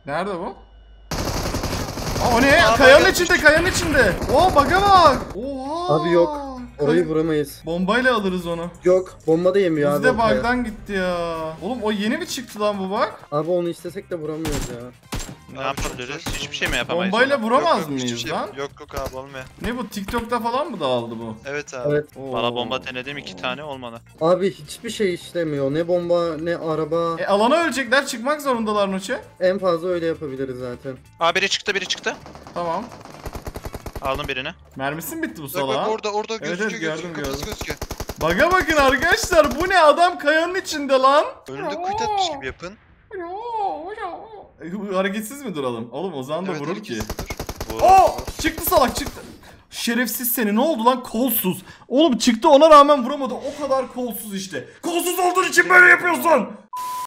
Nerede bu? Aa, o ne? Kayanın içinde, kayanın içinde. Oo, bug'a bak. Oha. Abi yok. Orayı vuramayız. Bombayla alırız onu. Yok. Bomba da yemiyor abi Bizde o kaya. bug'dan gitti ya. Oğlum o yeni mi çıktı lan bu bug? Abi onu istesek de vuramıyoruz ya. Ne yapabiliriz? Hiçbir şey mi yapamayız? Bombayla ona? vuramaz Yok, hiçbir mıyız şey- lan? Yok abi olmuyor. Ne bu, TikTok'ta falan mı dağıldı bu? Evet abi. Evet. Oo. Valla bomba denedim 2 tane olmadı. Abi hiçbir şey işlemiyor. Ne bomba ne araba. Alana ölecekler, çıkmak zorundalar Noçe. En fazla öyle yapabiliriz zaten. Aa biri çıktı biri çıktı. Tamam. Aldım birini. Mermisi mi bitti bu Bak salağın? bak orada Evet, gözüküyor, evet, gözüküyor, gördüm, kafası gördüm. gözüküyor. Bug'a bakın arkadaşlar, bu ne, adam kayanın içinde lan. Önünde kuyut atmış gibi yapın. Hareketsiz mi duralım? Oğlum o zaman da Evet, vurur ki. hareketsizdir. Vur. Oo! Çıktı salak, çıktı. Şerefsiz seni, ne oldu lan, kolsuz. Oğlum çıktı, ona rağmen vuramadı, o kadar kolsuz işte. Kolsuz olduğun için böyle yapıyorsun.